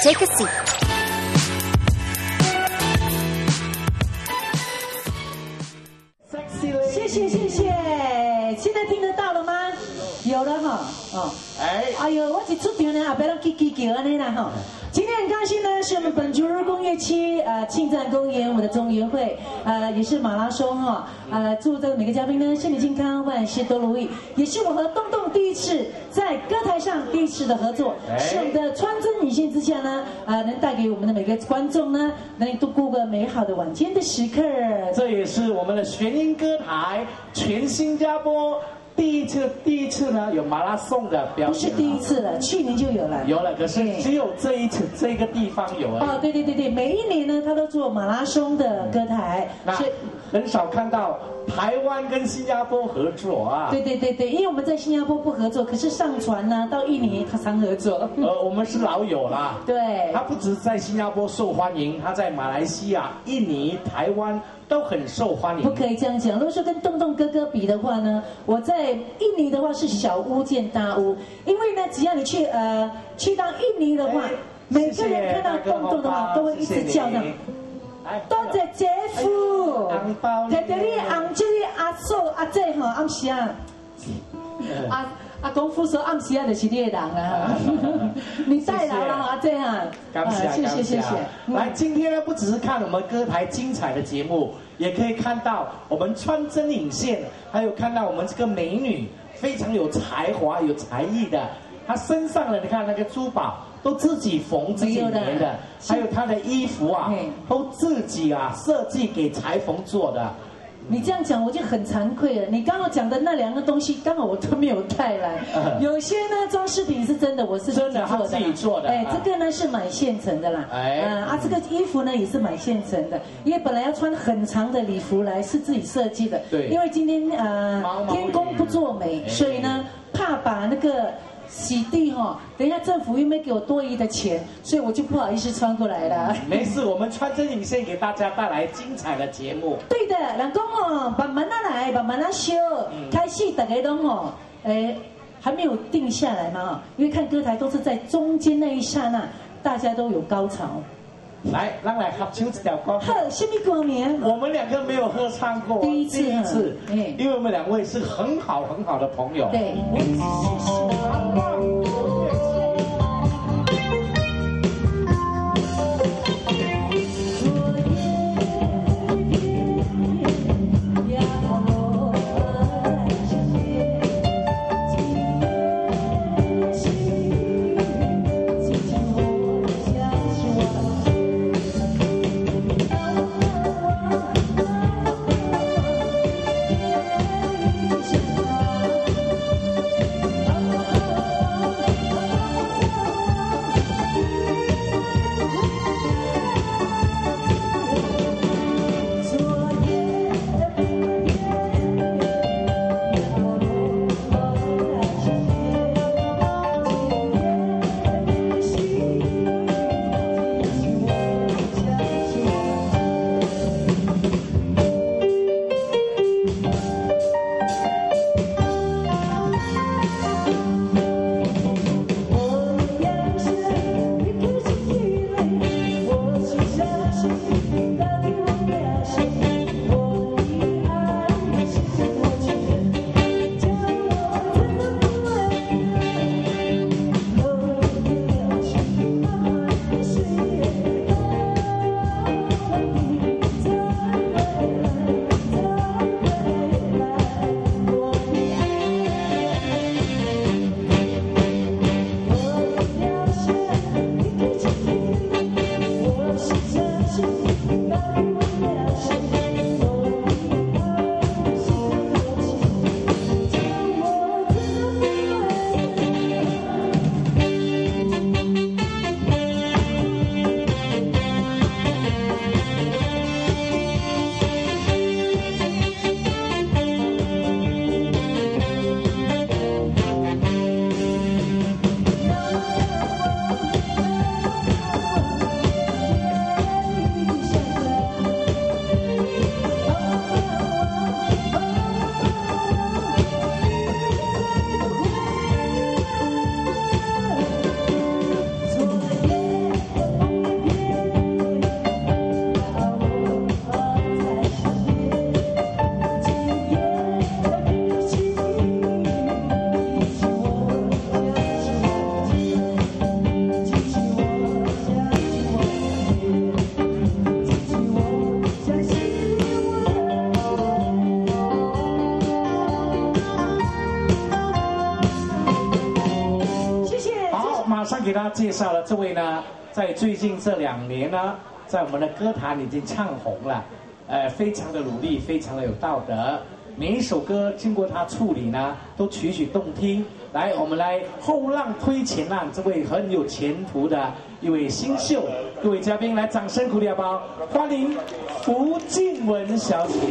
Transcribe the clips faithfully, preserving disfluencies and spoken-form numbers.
Take a seat. 谢谢谢谢，现在听得到了吗？有了哈，哦，哎，哎呦，我一出场呢，后边都叽叽叫安尼啦哈。今天很高兴呢，是我们本竹儿工业区呃庆赞公园我们的中园会，呃也是马拉松哈，呃祝这个每个嘉宾呢身体健康，万事都如意。也是我和东东第一次在歌台上第一次的合作，是我们的穿针引线之下呢，呃能带给我们的每个观众呢，能度过个美好的晚间的时刻。 这也是我们的玄音歌台全新加坡。第一次，第一次呢有马拉松的表演， 不是第一次了，去年就有了。 有了，可是只有这一次这个地方有啊。 哦，对对对对，每一年呢，他都做马拉松的歌台， 那很少看到台湾跟新加坡合作啊。 对对对对，因为我们在新加坡不合作，可是上传呢到印尼他常合作。 呃，我们是老友啦。 对。 他不止在新加坡受欢迎，他在马来西亚、印尼、台湾都很受欢迎。 不可以这样讲。如果说跟洞洞哥哥比的话呢，我在印尼的话是小巫见大巫，因为呢，只要你去呃去到印尼的话，每个人看到洞洞的话都会一直叫呢。多谢姐夫，摕着你红酒的阿嫂阿姐吼，暗时啊，阿阿公夫说暗时啊就是你的人啊，你代劳了阿姐啊， 感谢谢谢谢谢。 来，今天呢不只是看我们歌台精彩的节目，也可以看到我们穿针引线，还有看到我们这个美女非常有才华、有才艺的，她身上的你看那个珠宝。都自己缝自己粘的，还有她的衣服啊，都自己啊设计给裁缝做的。 你这样讲我就很惭愧了。你刚刚讲的那两个东西，刚好我都没有带来。有些呢装饰品是真的，我是真的他自己做的。 哎，这个呢是买现成的啦。哎，啊，这个衣服呢也是买现成的，因为本来要穿很长的礼服来，是自己设计的。 对。 因为今天呃天公不作美，所以呢怕把那个。洗地哈，等一下政府又没给我多余的钱，所以我就不好意思穿过来了。 没事，我们穿针引线给大家带来精彩的节目。 对的，人讲哦，慢慢啊来，慢慢啊修，开戏大家都哦，哎，还没有定下来嘛，因为看歌台都是在中间那一刹那，大家都有高潮。 来，让来合唱一条歌。 好，什么歌名？ 我们两个没有合唱过， 第一次， 第一次，因为我们两位是很好很好的朋友。 对。 马上给大家介绍了这位呢，在最近这两年呢，在我们的歌坛已经唱红了，呃，非常的努力，非常的有道德。每一首歌经过他处理呢，都曲曲动听。来，我们来后浪推前浪，这位很有前途的一位新秀，各位嘉宾来掌声鼓励好不好？欢迎胡静雯小姐。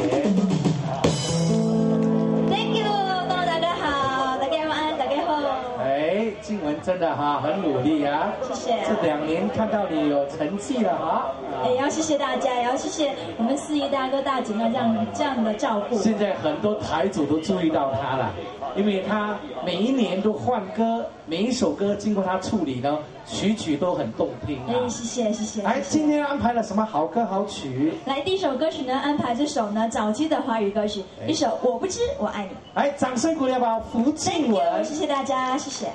Thank you， 大家好，大家晚安，大家好。 哎，静雯真的哈很努力啊， 谢谢。 这两年看到你有成绩了哈。 也要谢谢大家，也要谢谢我们四姨大哥大姐呢这样这样的照顾。 现在很多台主都注意到他了，因为他每一年都换歌，每一首歌经过他处理呢，曲曲都很动听啊。 哎，谢谢谢谢。 哎，今天安排了什么好歌好曲？ 来，第一首歌曲呢，安排这首呢早期的华语歌曲，一首《我不知我爱你》。 哎，掌声鼓励好不好？胡静雯， 谢谢大家，谢谢。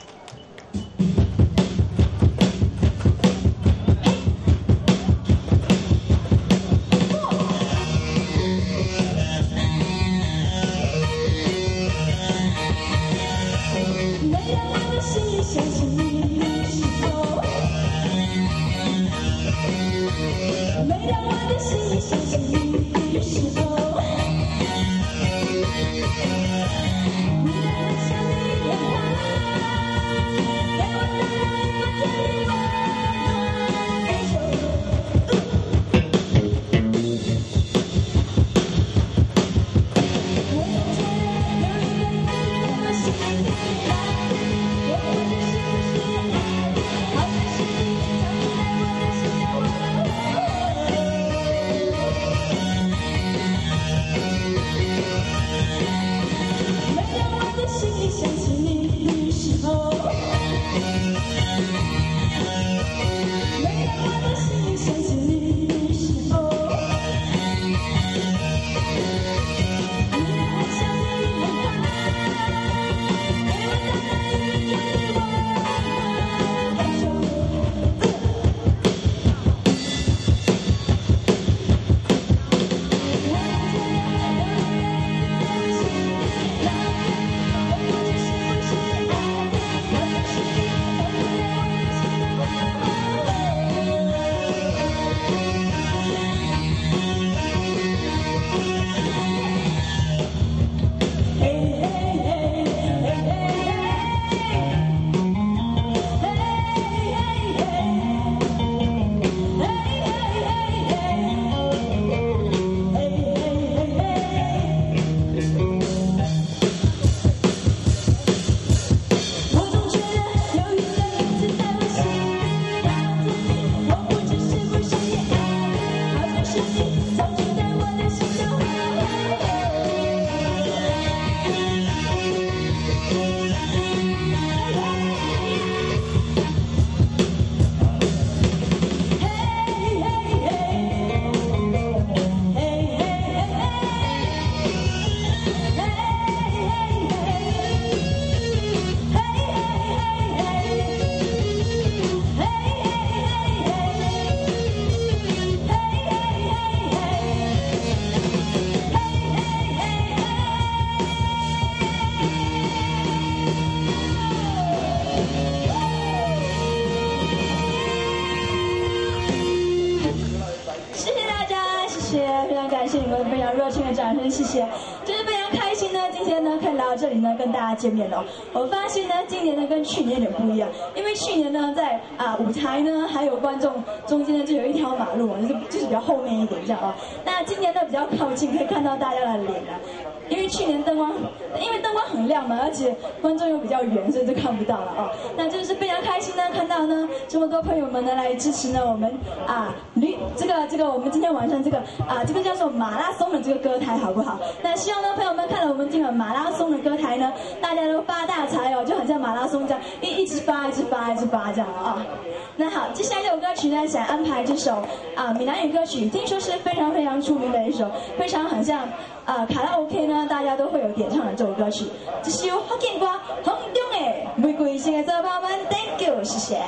非常热情的掌声，谢谢！真是非常开心呢，今天呢可以来到这里呢跟大家见面了。我发现呢，今年呢跟去年有点不一样，因为去年呢在啊舞台呢还有观众中间呢就有一条马路，就是就是比较后面一点这样啊。那今年呢比较靠近，可以看到大家的脸啊。因为去年灯光，因为灯光很亮嘛，而且观众又比较远，所以就看不到了啊。那就是非常开心呢，看到呢这么多朋友们呢来支持呢我们啊旅这个这个我们今天晚上这个啊这个叫做马拉松的这个歌台好不好？那希望呢朋友们看了我们今晚马拉松的歌台呢，大家都发大财哦，就很像马拉松这样一一直发一直发一直发这样啊。那好，接下来这首歌曲呢想安排这首啊闽南语歌曲，听说是非常非常出名的一首，非常很像。啊，卡拉 OK 呢，大家都会有点唱的这首歌曲，这是由福建歌红中的玫瑰性的做包们 ，Thank you， 谢谢。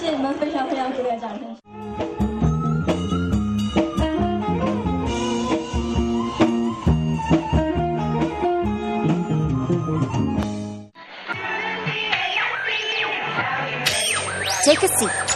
谢你们非常非常热烈的掌声。 Take a seat.